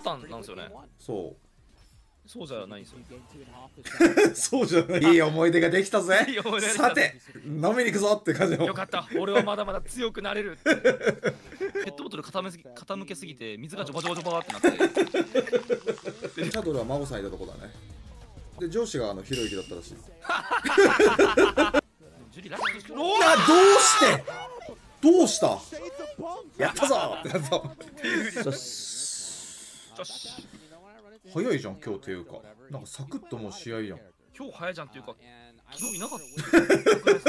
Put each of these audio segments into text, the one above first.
タンなんですよね。 そそうじゃないんですよ。 うそうじゃない。いい思い出ができたぜいい思い出ができたさて飲みに行くぞって感じの。 よかった、俺はまだまだ強くなれるって。ペットボトル傾けすぎて水がジョバジョバジョバってなって。 シャドルは孫さんいたとこだね。で上司がひろゆきだったらしい。 ジュリラスト。 いやどうしたやったぞってなった。よしよし。 早いじゃん今日っていうか、なんかサクッともう試合やん。 今日早いじゃんっていうか、昨日いなかった。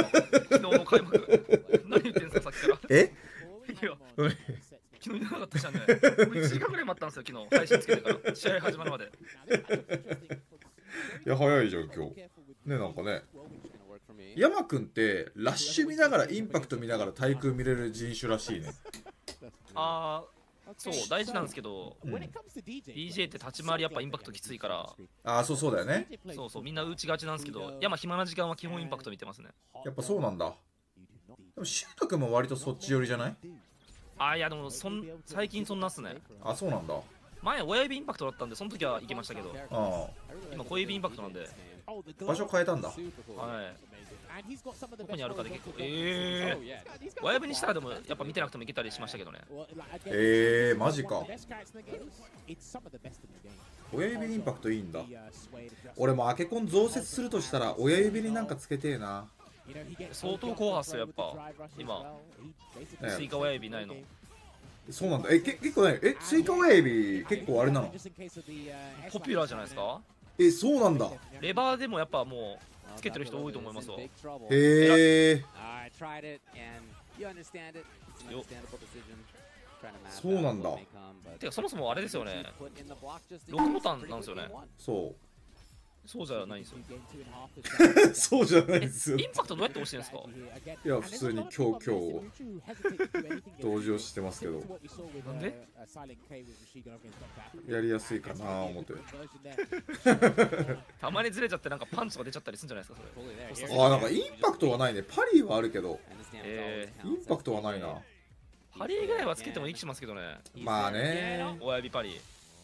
昨日の開幕。何言ってんすかさっきから。 えいや、昨日いなかったじゃんね。俺1時間ぐらい待ったんですよ、昨日配信つけてから試合始まるまで。 いや早いじゃん今日ね。なんかね、山くんってラッシュ見ながらインパクト見ながら対空見れる人種らしいね。 そう大事なんですけど、DJ って立ち回りやっぱインパクトきついから。 そうだよね。 そうそう、みんな打ちがちなんですけど、山暇な時間は基本インパクト見てますね。 やっぱそうなんだ。でもシュート君も割とそっち寄りじゃない？ いやでも最近そんなっすね。 そうなんだ。 前親指インパクトだったんでその時は行けましたけど、今小指インパクトなんで。 場所変えたんだ。 はい。どこにあるかで結構親指にしたらでもやっぱ見てなくてもいけたりしましたけどね。 マジか。親指インパクトいいんだ。俺もアケコン増設するとしたら親指になんかつけてえな。 相当硬派っすよやっぱ今。スイカ親指ないの。 そうなんだ。結構ない。スイカ親指結構あれなの？ ポピュラーじゃないですか。 そうなんだ。 レバーでもやっぱもうつけてる人多いと思いますわ。 へえ。そうなんだ。 てかそもそもあれですよね、6ボタンなんですよね。そうじゃないんですよ。 そうじゃないですよ。 インパクトどうやって押してるんですか？ いや普通に今日同情してますけど。 なんで？ やりやすいかな思って。 たまにずれちゃってなんかパンチが出ちゃったりするんじゃないですかそれ。 なんかインパクトはないね。パリーはあるけどインパクトはないな。 パリーぐらいはつけてもいい気しますけどね。 まあね。 親指パリー。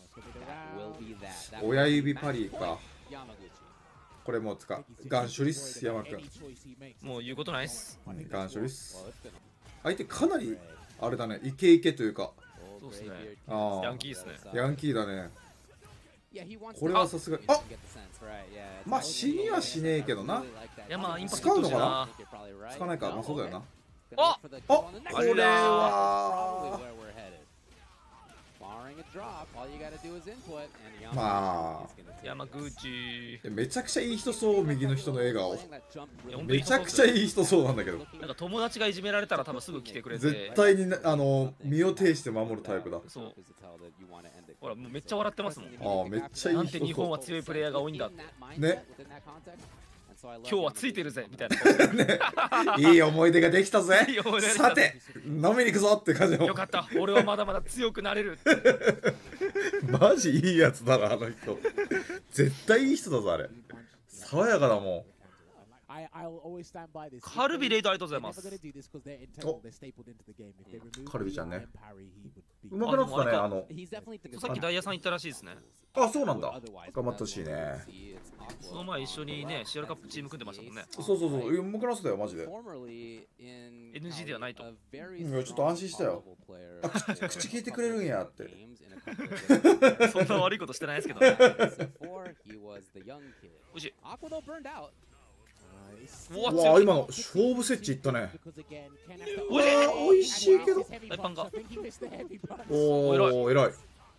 親指パリーか。これもうガン処理っす。山くんもう言うことないっす。 ガン処理っす。相手かなりあれだね、イケイケというか。 そうっすね。ヤンキーっすね。 ヤンキーだね。これはさすがにまあ死にはしねえけどな。 いやまあインパク使うのかトな。 な。使わないか。まあそうだよな。 これはまあ山口めちゃくちゃいい人そう。右の人の笑顔めちゃくちゃい。 いい人そうなんだけど、 なんか友達がいじめられたら多分すぐ来てくれて。 絶対に身を挺して守るタイプだ。 そう。ほらもうめっちゃ笑ってますもん。 めっちゃいい人そう。 なんて日本は強いプレイヤーが多いんだってね。 今日はついてるぜみたいな。 いい思い出ができたぜ。 いい思い出ができたさて飲みに行くぞって感じの。 よかった、俺はまだまだ強くなれる。 マジいいやつだなあの人。絶対いい人だぞあれ。爽やかだもん。 カルビレイドありがとうございます。 カルビちゃんね。うまくなってたね。 さっきダイヤさん行ったらしいですね。 そうなんだ。頑張ってほしいね。 その前一緒にね CR カップチーム組んでましたもんね。 そううまくなってたよマジで。 NG ではないと。 ちょっと安心したよ。口聞いてくれるんやって。 そんな悪いことしてないですけどね。おいしい。 今の勝負設置いったね。おいしいけど。 大パンが。 お偉い。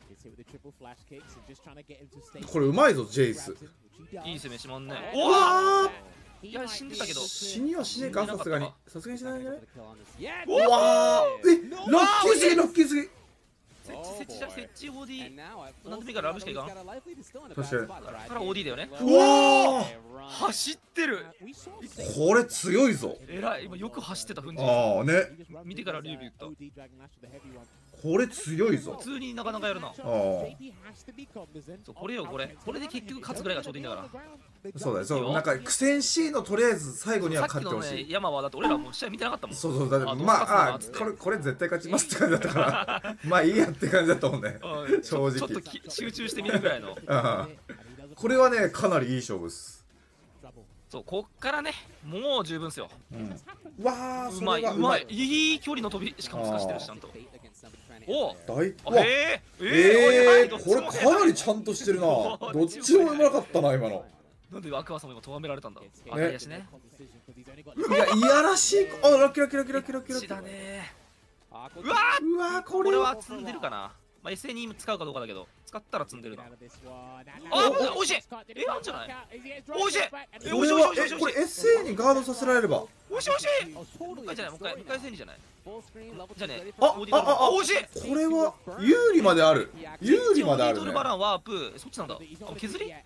これうまいぞジェイス。 いい攻めしまんね。いや死んでたけど。 死にはしねえか。さすがにしないんじゃない。ラッキーすぎ。 設置 OD なんでもいいからラブしかいかん。 確かに。 から OD だよね。走ってる。 これ強いぞ。 えらい。今よく走ってた。ふんじね。 見てからリュウビ言った。 これ強いぞ。 普通になかなかやるな。 ああ、 そうこれよ、これで結局勝つぐらいがちょうどいいんだから。 そうだよ。そう、なんか苦戦しいのとりあえず最後には勝ってほしい。 山はだって俺らもう試合見てなかったもん。 そうそう、だってまあこれ絶対勝ちますって感じだったからまあいいやって感じだったもんね正直。 ちょっと集中してみるぐらいの。 これはねかなりいい勝負っす。 そう、こっからねもう十分っすよ。 わあ、 うまいうまい、いい距離の飛び、しかも透かしてるしちゃんと。お大ここれかかなりちゃんとしてるな。どっちもうまかったな今の。 なんでアクアさんも今咎められたんだ。当たりやしね。 いや、いやらしい。あ、ラッキーラッキーラッキーラッキーラッキーラッキーだね。 うわ、これれは積んでるかな。まあ SNE 使うかどうかだけど、使ったら積んでるな。あ、おいしい。なんじゃない。おいしい。 これはこれ SA にガードさせられれば。 おいしいおいしい。もう一回じゃない、もう一回 SNE じゃない。じゃあね、おいしい。 これは有利まである。有利まであるね。 バランワープ、そっちなんだ。削り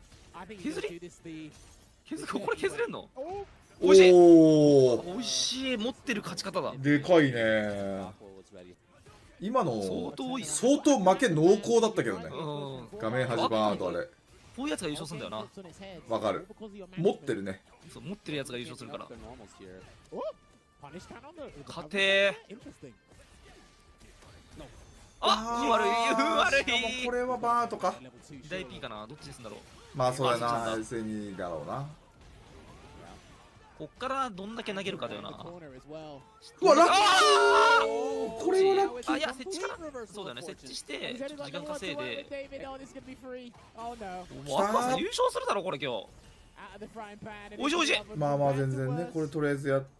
これ削れんの。おいしい。おいしい。持ってる勝ち方だ。 でかいね。今の相当負け濃厚だったけどね。画面端バーンとあれ。 こういうやつが優勝するんだよな。 わかる。持ってるね。 そう、持ってるやつが優勝するから。勝てー。あ、悪い。 これはバーとか。 大 P かな。どっちですんだろう。 まあそうだな。SNE だろうな。 こっからどんだけ投げるかだよな。うわ、ラッキー。これはラッキー。 あ、いや、設置かな。そうだよね、設置してちょっと時間稼いで。もうアクアさん優勝するだろこれ今日。おいしいおいしい。 まあまあ全然ね。これとりあえずやって。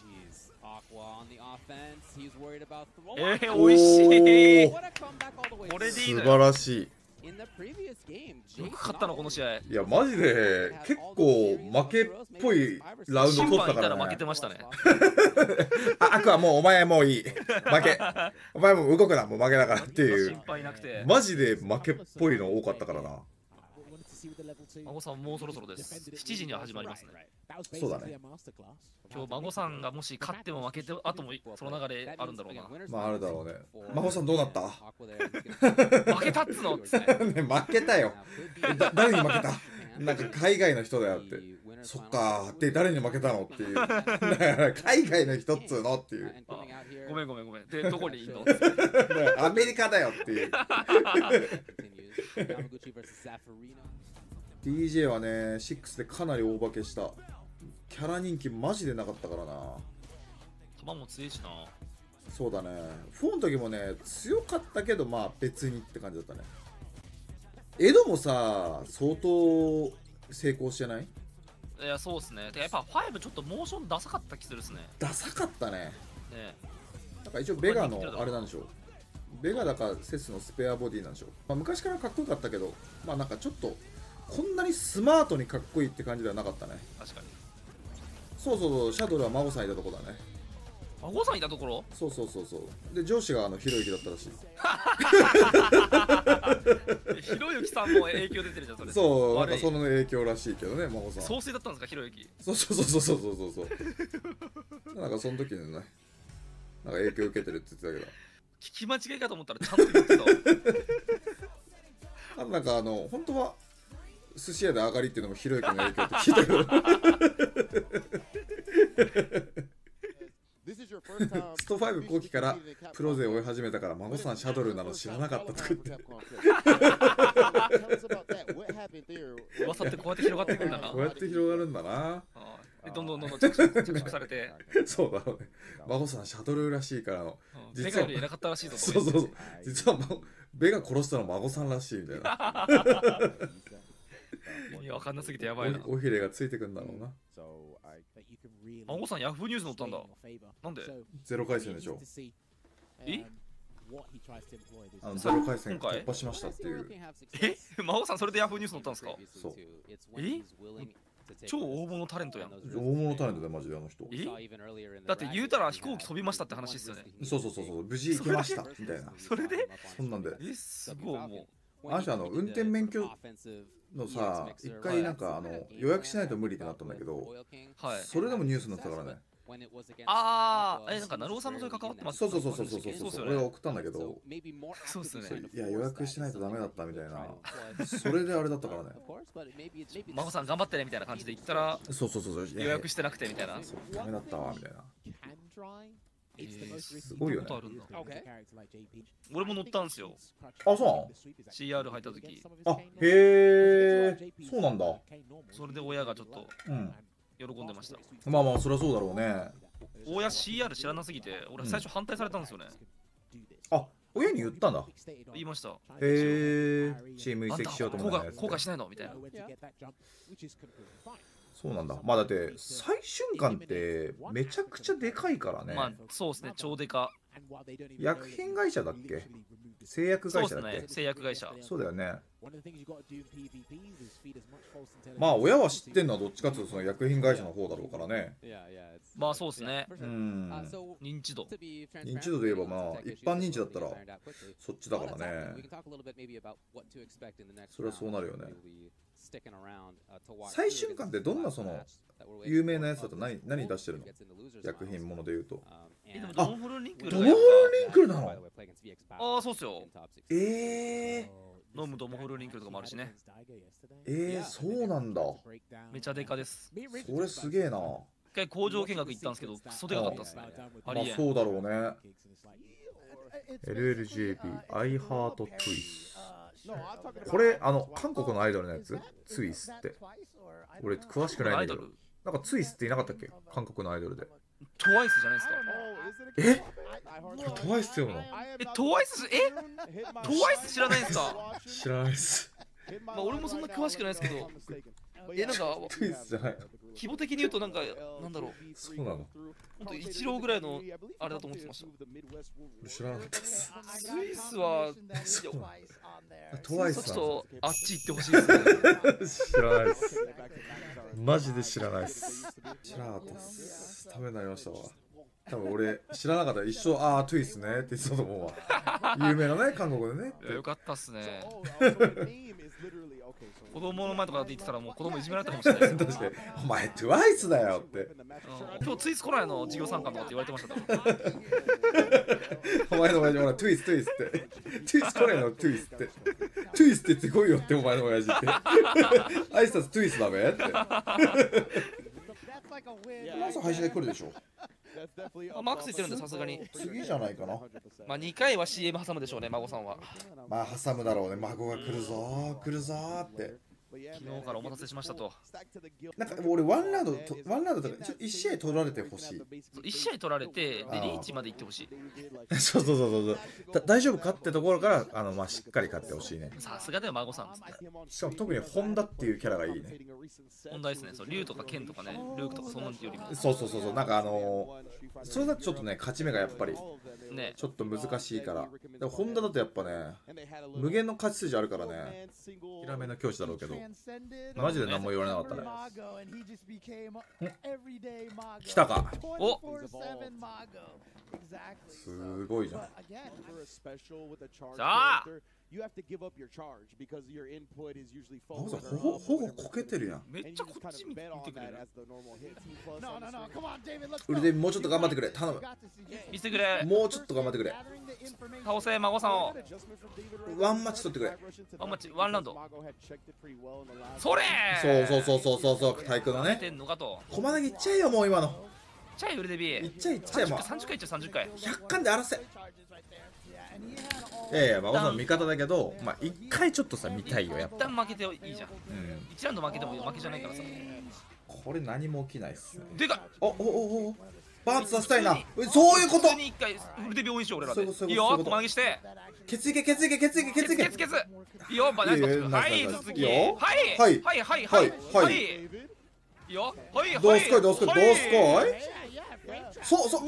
おいしい。これでいいのよ。 素晴らしい。 よく勝ったのこの試合。 いやマジで結構負けっぽいラウンド取ったからね。 負けてましたね。 あ、アクアもうお前もういい。負け。お前もう動くな、もう負けだからっていう。 心配なくて。 マジで負けっぽいの多かったからな。 孫さんもうそろそろです。7時には始まりますね。 そうだね。 今日孫さんがもし勝っても負けてあともその流れあるんだろうな。 まああるだろうね。孫さんどうなった？ 負けたっつのっつって。 ね、負けたよ。誰に負けた？なんか海外の人だよって。そっかーって誰に負けたのっていう。海外の人っつうのっていう。 ごめん。でどこにいんの？ アメリカだよっていう。DJ はね、6でかなり大化けした。キャラ人気マジでなかったからな。 球も強いしな。 そうだね。4の時もね、強かったけど、まあ別にって感じだったね。エドもさ、相当成功してない？ いや、そうっすね。やっぱ5ちょっとモーションダサかった気するっすね。 ダサかったね。 ね。 なんか一応ベガのあれなんでしょう。ベガだかセスのスペアボディなんでしょう。まあ昔からかっこよかったけど、まあなんかちょっとこんなにスマートにかっこいいって感じではなかったね。 確かに。 そう、シャドルは孫さんいたとこだね。 孫さんいたところ？ そう。で、上司がひろゆきだったらしい。 ひろゆきさんも影響出てるじゃん、それ。 そう、なんかその影響らしいけどね、孫さん。 総帥だったんですか、ひろゆき。 そう。なんかその時にね、なんか影響受けてるって言ってたけど。 聞き間違いかと思ったらちゃんと言ってた。 なんか本当は寿司屋で上がりっていうのもひろゆきの影響って聞いたけど。スト5後期からプロ勢追い始めたから孫さんシャドルなの知らなかったとか言って。 噂ってこうやって広がっていくんだな。 こうやって広がるんだな。 どんどん着色されて。 そうだろうね。孫さんシャドルらしいからベガより偉かったらしいぞ。 そう。実はベガ殺したの孫さんらしいみたいな。 いや、わかんなすぎてやばいな。 おひれがついてくんだろうな。 孫さんヤフーニュース載ったんだ。なんで？ ゼロ回戦でしょ。 え？ ゼロ回戦突破しましたっていう。 孫さんそれでヤフーニュース載ったんですか？ そう。 超大物タレントやん。 大物タレントでマジであの人。 だって言うたら飛行機飛びましたって話ですよね。 そう。無事行きましたみたいな。 それで？ そんなんで。 すごいもう。 あの人運転免許のさ、一回なんか予約しないと無理ってなったんだけど、それでもニュースになってたからね。 ああ、なんか、なるおさんもそれ関わってます。 そうそうっすよ俺がね。 送ったんだけど、 そうっすよね。 いや予約しないとダメだったみたいな、それであれだったからね。 孫さん頑張ってねみたいな感じで言ったら、 そう予約してなくてみたいな。 ダメだったわみたいな。 すごいよね。 俺も乗ったんですよ。 あ、そうなの？ CR 入った時。 あ、へえ、そうなんだ。 それで親がちょっとうん。 喜んでました。 まあまあ、そりゃそうだろうね。 親 CR 知らなすぎて、俺最初反対されたんですよね。 あ、親に言ったんだ。 言いました。 へえ、チーム移籍しようと思ったやつ。 後悔しないのみたいな。 そうなんだ。まあだって最瞬間ってめちゃくちゃでかいからね。 まあそうですね、超でか。 薬品会社だっけ？製薬会社だっけ？ そうですね、製薬会社。 そうだよね。まあ親は知ってんのはどっちかというとその薬品会社の方だろうからね。 まあそうですね。 うん。 認知度。 認知度で言えばまあ一般認知だったらそっちだからね。それはそうなるよね。最瞬間ってどんなその有名なやつだと何出してるの？薬品もので言うと。 でもドモホルリンクルドモホルリンクルなの？ ああ、そうっすよ。飲むドモホルリンクルとかもあるしね。 そうなんだ。 めちゃでかです。 それすげえな。 一回工場見学行ったんですけど、クソでかかったっすね。 まあそうだろうね。LLJB、I Heart Twist。これ、韓国のアイドルのやつ？ツイスって。俺、詳しくないんだけど。なんかツイスっていなかったっけ？韓国のアイドルで。 トワイスじゃないですか？ これトワイスって読むの？ トワイス知らないんですか？ 知らないっす。 まあ俺もそんな詳しくないですけど、なんかツイスじゃない。 規模的に言うとなんか、なんだろう。 そうなの？ ほんと一郎ぐらいのあれだと思ってました。 知らなかったっす。 ツイスは、 トワイスちょっとあっち行ってほしいですね。 知らないっす。マジで知らないっす。知らなかったっす。ためになりましたわ。多分俺知らなかったら一生トゥイスねって言ってたと思うわ。有名なね、韓国でね。 よかったっすね。子供の前とかで言ってたらもう子供いじめられたかもしれないです。 確かに、お前トゥワイスだよって。 今日ツイス来ないの授業参観とかって言われてました。 お前の親父ほらトゥイスって。トゥイス来ないのトゥイスって。トゥイスって言ってこいよってお前の親父って。挨拶トゥイスだべって。朝配信で来るでしょ。 マックス言ってるんでさすがに。 次じゃないかな。 まあ2回は CM 挟むでしょうね、孫さんは。 まあ挟むだろうね、孫が来るぞーって。 昨日からお待たせしましたと。 なんか俺ワンラウンドとか1試合取られてほしい。 1試合取られて、でリーチまで行ってほしい。 そう大丈夫かってところからまあしっかり勝ってほしいね。 さすがだよ孫さん。 しかも特にホンダっていうキャラがいいね。 ホンダですね。そう、リュウとかケンとかね、ルークとかそんなよりも。 そうなんかそれだとちょっとね勝ち目がやっぱりねちょっと難しいから。でもホンダだとやっぱね無限の勝ち筋あるからね。ひらめの教師だろうけど。マジで何も言われなかったね。来たか。 おすごいじゃん。 さあほぼこけてるやん。 めっちゃこっち見てくれる。 ウルデンもうちょっと頑張ってくれ頼む。 見せてくれ。 もうちょっと頑張ってくれ。 倒せ孫さんを。 ワンマッチ取ってくれ。 ワンマッチワンラウンド。それそう体育のね。駒投げいっちゃえよもう今の。 ちゃえウルデビー。 いっちゃえもう。 30回いっちゃ30回。 100巻で荒らせ。いや孫さん味方だけど、まあ一回ちょっとさ見たいよやっぱ。 一旦負けていいじゃん。1ラウンド負けても負けじゃないからさ。 これ何も起きないっすね。 でかおバーンツさせたいな。そういうこと。 普通に1回ウルデビー応援しよう俺らで。いいよ駒投げして。 ケツいけ。 いいよバナナはい続き。はいいいよどうすこいそう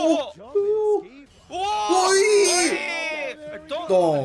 おいドン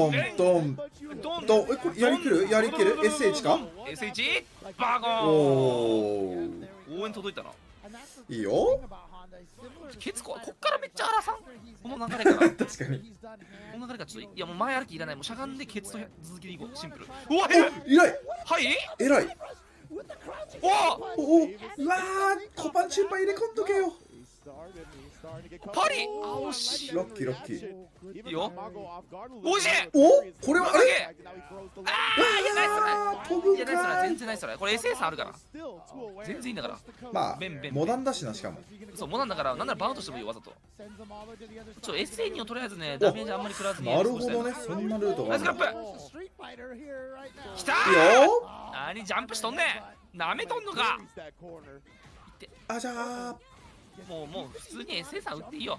これやりきる SH か SH バゴー応援届いたな。 いいよケツこっからめっちゃ荒さんこの流れから確かにこの流れからちょっといやもう前歩きいらないもうしゃがんでケツと続きでいこうシンプル。 うわ偉いはい偉い。 おうわー小パンチューパン入れ込んどけよ。 パリあ、惜しい。 ラッキーラッキー。 いいよ。惜しい。 おこれはあれああ、いや、ナイストライ。 飛ぶいや、ナイストライ。 か全然ナイストライ。これ SA さんあるから。全然いいんだから。 まあベンベンモダンだしな。しかもそう、モダンだから、なんならバウンドしてもいいよ、わざと。SA2 をとりあえずね、ダメージあんまり食らわずに。 なるほどね。そんなルートがあるナイスクラッの。 プ。きたいいー。 よ何ジャンプしとんねん。なめとんのか。 あじゃあもう普通に SA さん打っていいよ。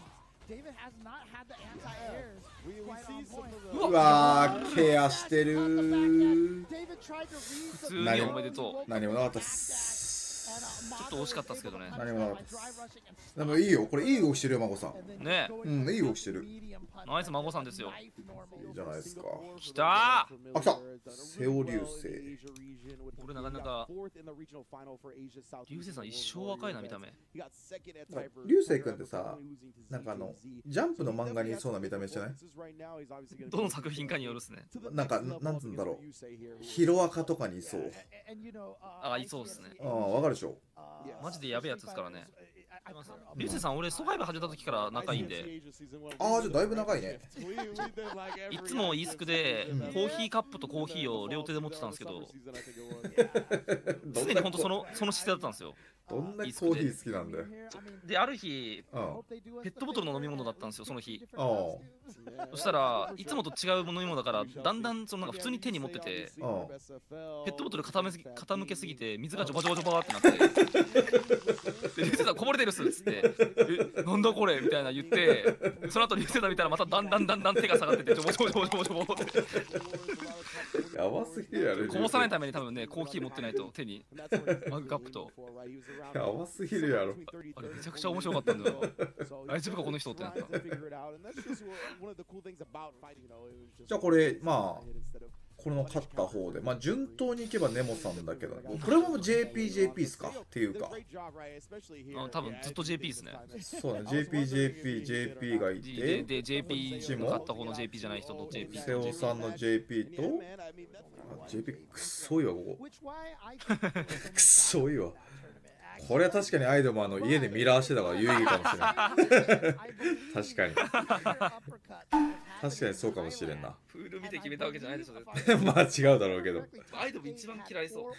うわーケアしてるー。 普通におめでとう。 何もなかったっす。 ちょっと惜しかったですけどね。 何もなかったっす。でもいいよ、これいい動きしてるよ、孫さん。 ねうん、いい動きしてる。 ナイス孫さんですよ。 いいじゃないですか。 きたー。 あ、来たセオ流星。 俺なかなか流星さん一生若いな見た目。 流星君ってさ、なんかジャンプの漫画にいそうな見た目じゃない？ どの作品かによるっすね。 なんか、なんつうんだろう。ヒロアカとかにいそう。 あ、いそうっすね。 ああ、わかるでしょ。 マジでやべえやつですからね。流星さん、俺スト5始めた時から仲いいんで。 ああ、じゃあだいぶ長いね。 いつもイースクでコーヒーカップとコーヒーを両手で持ってたんですけど、常に本当その姿勢だったんですよ。 どんなコーヒー好きなんだよ。 で、ある日、 うん。 ペットボトルの飲み物だったんですよ、その日。 あそしたらいつもと違う飲み物だから、だんだんなんか普通に手に持ってて、 あ、うん。 ペットボトル傾けすぎて水がジョバジョバジョバってなってで、流星さんこぼれてるっすっつって「え、なんだこれ」みたいな言って、その後流星さん見たらまただんだん手が下がってて、ジョボジョボジョボジョボジョボってやばすぎるやろ。 こぼさないために多分ね、コーヒー持ってないと手にマグカップと。 やばすぎるやろ。 あれめちゃくちゃ面白かったんだよ。大丈夫かこの人ってなった。 じゃあこれ、まあ、これの勝った方で、まあ順当にいけばネモさんだけど、これも JPJP っすかっていうか。 多分ずっと JP ですね。 そうだね、JPJP がいて、 で JP チも勝った方の JP じゃない人と JP 瀬尾さんの JP と、JP くっそいわ、ここ。くっそいわ。これは確かにアイドも家でミラーしてたから有意義かもしれない。確かに。確かにそうかもしれんな。 プール見て決めたわけじゃないでしょ。 まあ違うだろうけど。 アイドル一番嫌いそう。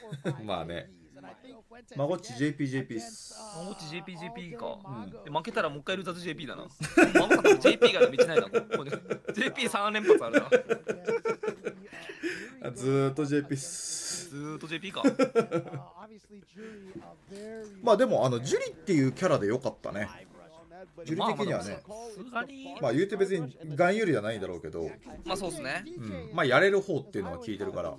まあね。まごっち JPJP っす。 まごっち JPJP か。負けたらもう一回ルーザーズ JP だな。まごさん JP が道ないな。JP3 連発あるな。 ずーっと JP っす。 ずーっと JP か。 まあでもジュリっていうキャラでよかったね。ジュリ的にはね。まあ言うて別にガン有利じゃないんだろうけど。 まあそうっすね。 うん。まあやれる方っていうのは聞いてるから。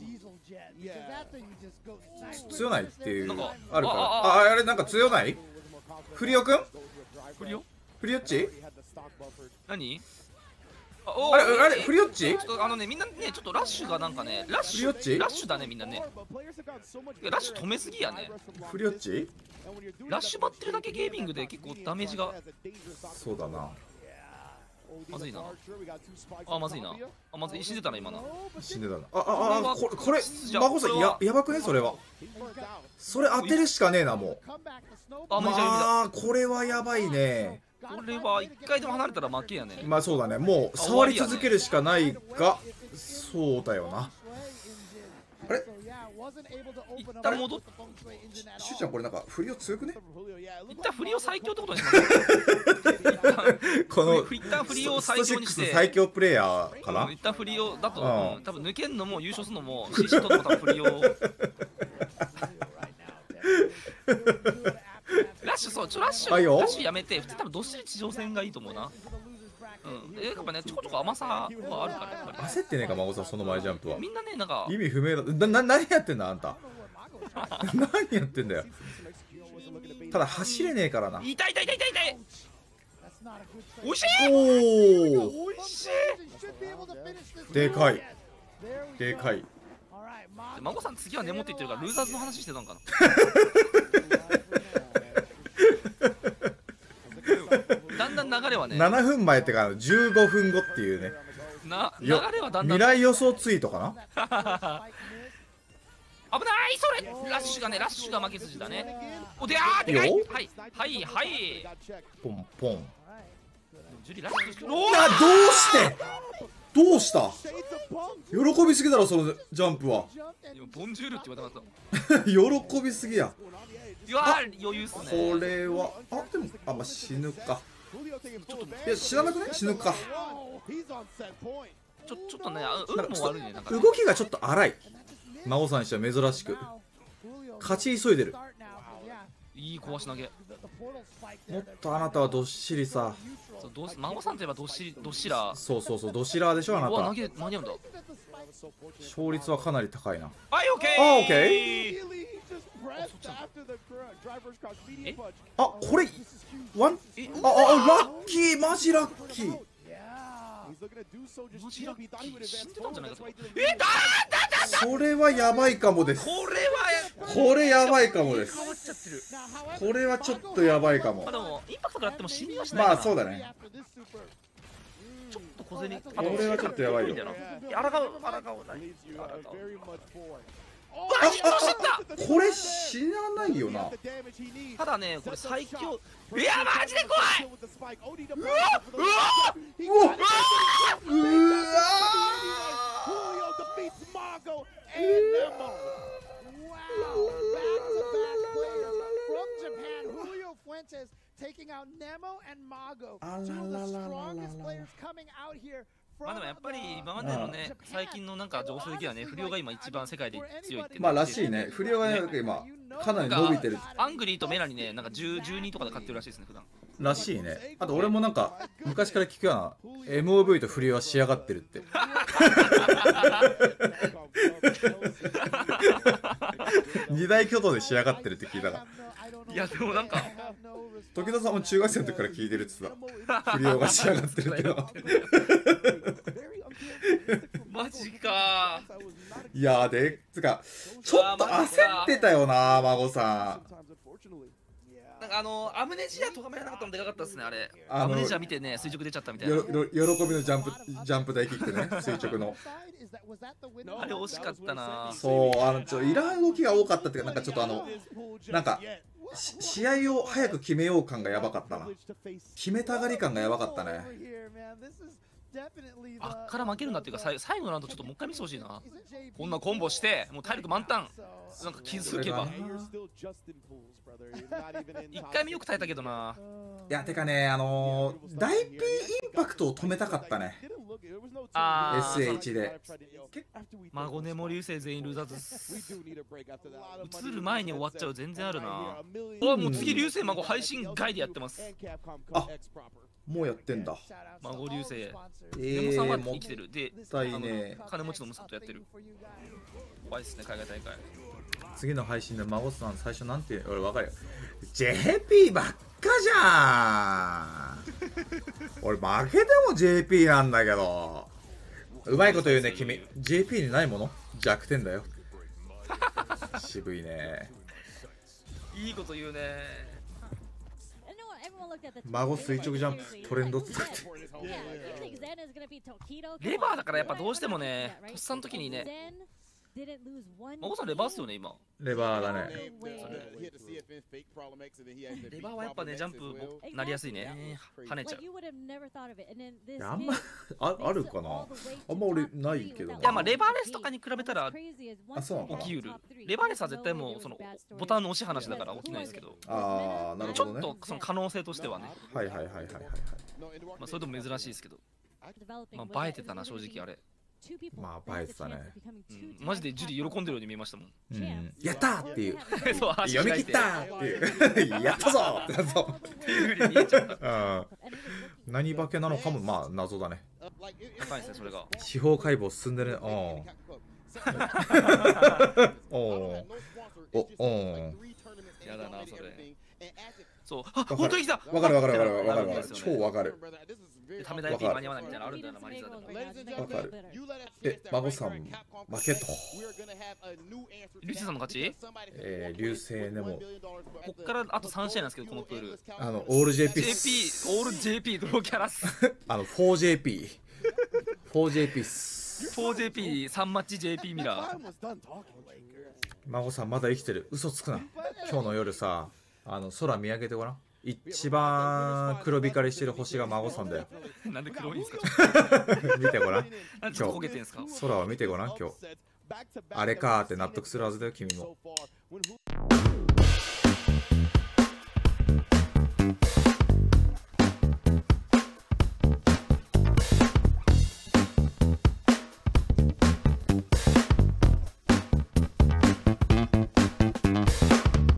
強ないっていうあるから。あれなんか強ない？フリオくん？ フリオ？ フリオッチ？ 何？ あれフリオッチ？ みんなね、ちょっとラッシュがなんかね、ラッシュだね、みんなね。ラッシュ止めすぎやね。 フリオッチ？ ラッシュバってるだけゲーミングで結構ダメージが。 そうだな。 まずいな。まずいな。まずい、死んでたな、今な。 死んでたな。これ、孫さん、やばくね、それは。それ当てるしかねえな、もう。まあ、これはやばいね。 これは一回でも離れたら負けやね。 まあそうだね、もう触り続けるしかないが、そうだよな。あれ一旦戻っしゅうちゃん、これなんか振りを強くね？ 一旦振りを最強ってことにしますこの一旦振りを最強にして、 最強プレイヤーかな？ 一旦振りをだと、多分抜けんのも優勝するのも CC 取るのも多分振りをラッシュやめて、普通多分どっしり地上戦がいいと思うな。やっぱね、ちょこちょこ甘さはあるから、やっぱり。 焦ってねえか、孫さん、その前ジャンプは。 みんなね、なんか。意味不明だ。何やってんだ、あんた。何やってんだよ。ただ、走れねえからな。 痛い。おいしい。 おいしい。 でかい。 孫さん、次は根元言ってるから、ルーザーズの話してたんかな。だんだん流れはね、 7分前ってか15分後っていうね。 流れはだんだん未来予想ツイートかな。 危ないそれラッシュが負け筋だね。おででかい。 よはいはい。 ポンポン。 ジュリラッシュいやどうした喜びすぎだろそのジャンプは。 今ボンジュールって言わなかった。 喜びすぎや。 いや余裕っすね。 これはでもまあ死ぬか。いや死ななくない？死ぬか。 ちょっとね運も悪いね。なんか動きがちょっと荒い。真央さんにしては珍しく勝ち急いでる。 いい壊し投げ。 もっとあなたはどっしりさ。 孫さんといえばどっしら。 そうドシラーでしょあなうわた。 投げ間に合うんだ。 勝率はかなり高いな。 はいオッケー。 オッケー。これワンラッキーマジラッキー。 マジラッキー死んでたんじゃないかと。 それはやばいかもです。これやばいかもです。これはちょっとやばいかも。 でもインパクトからやっても死にはしないかな。 まあそうだね。 ちょっと小銭。 これはちょっとやばいよ。 あらがうわヒットしてった。 これ死なないよな。 ただねこれ最強。いやマジで怖い。うわまあでもやっぱり今までのね最近のなんか情勢的にはね不良が今一番世界で強いって。 まあらしいね。不良は今かなり伸びてるアングリーとメラにねなんか12とかで買ってるらしいですね普段。 らしいね。あと俺もなんか昔から聞くような MOV と不良は仕上がってるって二大巨頭で仕上がってるって聞いたから。 いやでもなんか時田さんも中学生の時から聞いてるって言ってた。不良が仕上がってるってのはマジかいやつかちょっと焦ってたよな孫さん。 なんかアムネジアとかめなかったのでかかったですねあれ。アムネジア見てね垂直出ちゃったみたいな。 喜びのジャンプ台キックね垂直の。 あれ惜しかったな。 そういらん動きが多かったっていうかなんかちょっとなんか試合を早く決めよう感がやばかったな。決めたがり感がやばかったね。 あっから負けるなっていうか最後のラウンドちょっともう一回見せてほしいな。こんなコンボしてもう体力満タンなんか気づけば一回目よく耐えたけどな。 いやてかね大 P インパクトを止めたかったね。SH で孫ネモ流星全員ルーザーズ映る前に終わっちゃう全然あるな。もう次流星孫配信外でやってます。 もうやってんだ孫流星。ネモさんは生きてるでね。 金持ちの息子とやってる。怖いっすね海外大会。 次の配信で孫さん最初なんて俺分かるよ。 JP ばっかじゃん俺負けても JP なんだけど。うまいこと言うね君。 JP にないもの弱点だよ渋いね。 いいこと言うね。 孫垂直ジャンプトレンドってレバーだからやっぱどうしてもねとっさの時にね。孫さんレバーっすよね今。 レバーだね。 レバーはやっぱねジャンプなりやすいね。跳ねちゃう。 いやあんまあるかな。あんま俺ないけどな。 いやまあレバーレスとかに比べたらそう起きうる。レバーレスは絶対もうそのボタンの押し話だから起きないですけど。 なるほどね。 ちょっとその可能性としてはね。 はい。 まあそれでも珍しいですけど。まあ映えてたな正直あれ。 まあ映えてたね。 マジでジュリー喜んでるように見えましたもん。 やったーっていうそう読み切ったーっていうやったぞーってっていう風に見えちゃった。 何化けなのかもまあ謎だね。 高いですねそれが。 司法解剖進んでるね。 やだなそれ。そう本当に来た。 わかる超わかる。 ためだいピー間に合わないみたいなのあるんだよなマリザでも。 わかる。孫さん負けと。 流星さんの勝ち？ 流星ネモ。 こっからあと3試合なんですけどこのプール。 オール JP オール JP ドローキャラス。 4JP っす。 4JP3 マッチ JP ミラー。 孫さんまだ生きてる。嘘つくな。今日の夜さ、空見上げてごらん。一番黒光りしてる星が孫さんだよ。 なんで黒いんですか？ 見てごらん。 なんでちょっと焦げてんすか？ 空を見てごらん今日。あれかーって納得するはずだよ君も。